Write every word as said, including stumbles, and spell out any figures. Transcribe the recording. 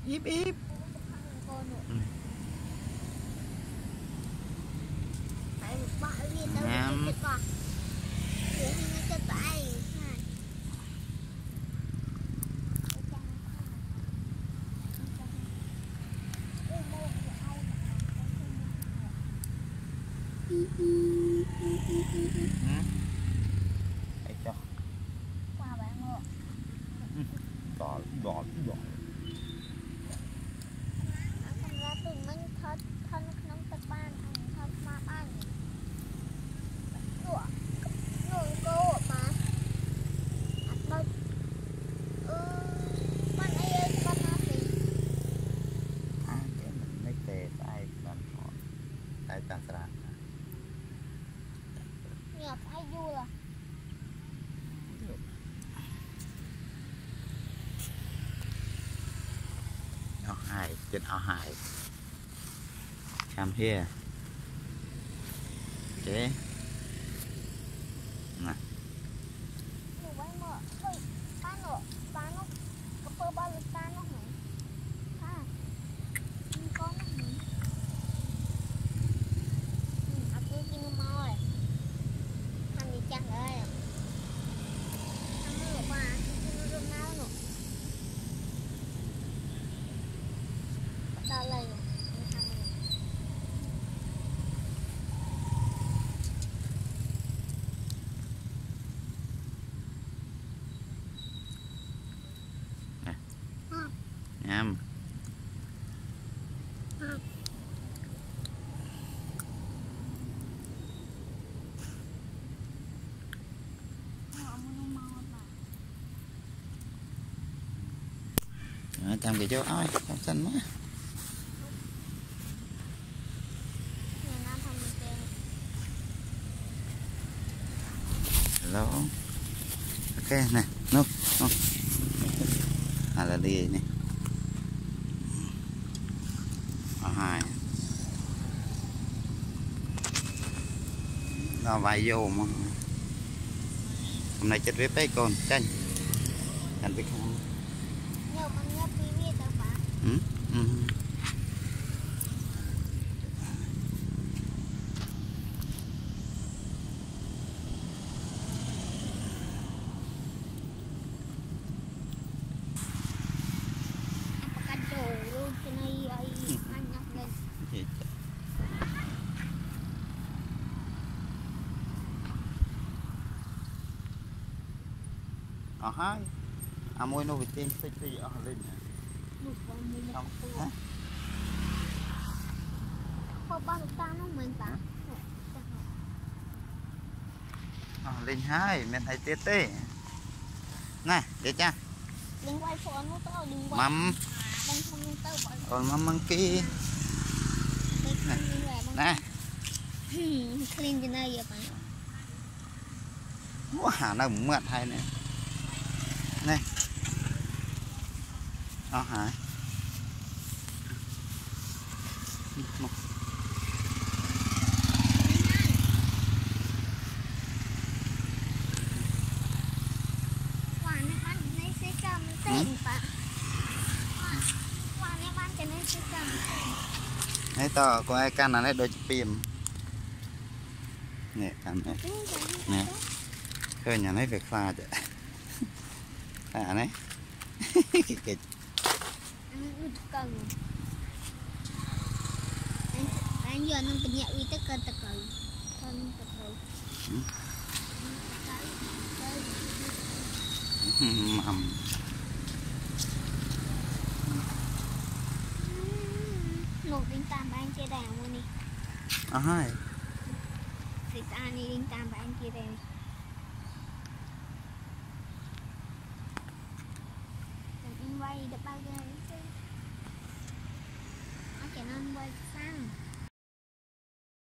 íp íp Nam Đây cho qua bạn ơi gọt gọt gọt thành ra tụi mình thật thân nông tập ban thành thật mà ban của người cô mà đâu ừ con ấy ơi con nó thì à cái mình lấy tê tay bàn họ tay bàn sàn nhập ai du là ao hài trên ao hài come here okay nè đủ bay mở thôi ba nọ ba nó có phơ ba lực ta nó hả ha không có nó hả áp cứ kia nó mò rồi thằng gì chăng ơi thằng nó lột ba nó rung nào nữa ta lên em chăm cái chỗ ai không xanh má hello ok nè nước nước à là đi nè hai nó vài vô mà hôm nay chết với con chanh anh biết không ừ? Ừ. Ờ hai à môi nó bị tên xích đi ở lên không hả không bao ta nó mình ta ờ lên hai mình thấy tết tê này để cha đừng quay phone nó tao đừng quay mắm còn mắm măng kia nè clean trên đây vậy bạn mua hả nào mượn hay nè này đó hả đấy to có ai can là đấy đôi phim nè can này nè khơi nhà lấy việc pha chứ à đấy kịch anh giờ nó bị nhẹ uy tất cả tất cả thân tất cả mầm một đinh tam bạn chơi đàn luôn đi à hai thì ta đi đinh tam bạn chơi đàn đừng quay được bao giờ